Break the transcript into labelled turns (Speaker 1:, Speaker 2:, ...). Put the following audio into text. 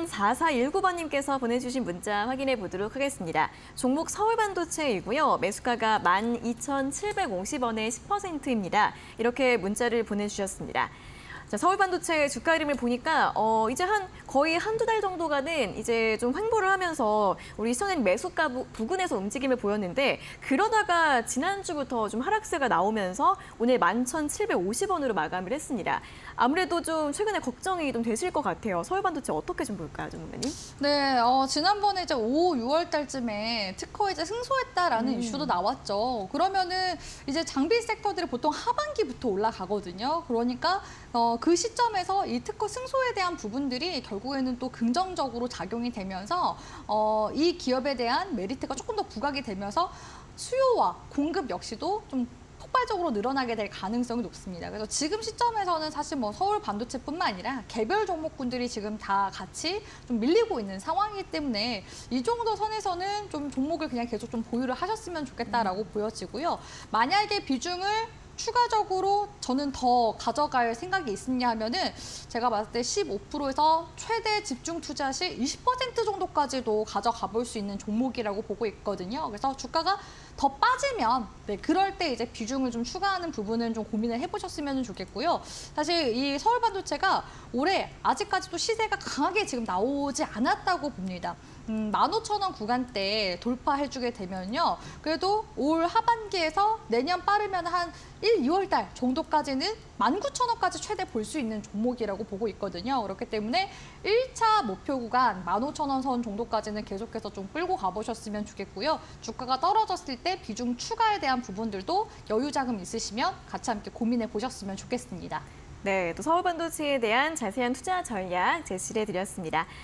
Speaker 1: 4419번님께서 보내주신 문자 확인해 보도록 하겠습니다. 종목 서울반도체이고요. 매수가가 12,750원의 10%입니다. 이렇게 문자를 보내주셨습니다. 자, 서울반도체 주가 흐름을 보니까 이제 거의 한두 달 정도가는 이제 좀 횡보를 하면서 우리 시청자님 매수가 부근에서 움직임을 보였는데 그러다가 지난주부터 좀 하락세가 나오면서 오늘 11,750원으로 마감을 했습니다. 아무래도 좀 최근에 걱정이 좀 되실 것 같아요. 서울반도체 어떻게 좀 볼까요, 전문가님?
Speaker 2: 네, 지난번에 이제 5, 6월 달쯤에 특허 이제 승소했다라는 이슈도 나왔죠. 그러면은 이제 장비 섹터들이 보통 하반기부터 올라가거든요. 그러니까 그 시점에서 이 특허 승소에 대한 부분들이 결국에는 또 긍정적으로 작용이 되면서 이 기업에 대한 메리트가 조금 더 부각이 되면서 수요와 공급 역시도 좀 폭발적으로 늘어나게 될 가능성이 높습니다. 그래서 지금 시점에서는 사실 뭐 서울 반도체뿐만 아니라 개별 종목군들이 지금 다 같이 좀 밀리고 있는 상황이기 때문에 이 정도 선에서는 좀 종목을 그냥 계속 좀 보유를 하셨으면 좋겠다라고 보여지고요. 만약에 비중을 추가적으로 저는 더 가져갈 생각이 있느냐 하면은 제가 봤을 때 15%에서 최대 집중 투자 시 20% 정도까지도 가져가 볼 수 있는 종목이라고 보고 있거든요. 그래서 주가가 더 빠지면 그럴 때 이제 비중을 좀 추가하는 부분은 좀 고민을 해보셨으면 좋겠고요. 사실 이 서울 반도체가 올해 아직까지도 시세가 강하게 지금 나오지 않았다고 봅니다. 15,000원 구간대 돌파해주게 되면요. 그래도 올 하반기에서 내년 빠르면 한 1, 2월 달 정도까지는 19,000원까지 최대 볼 수 있는 종목이라고 보고 있거든요. 그렇기 때문에 1차 목표 구간 15,000원 선 정도까지는 계속해서 좀 끌고 가보셨으면 좋겠고요. 주가가 떨어졌을 때 비중 추가에 대한 부분들도 여유 자금 있으시면 같이 함께 고민해 보셨으면 좋겠습니다.
Speaker 1: 네, 또 서울반도체에 대한 자세한 투자 전략 제시해 드렸습니다.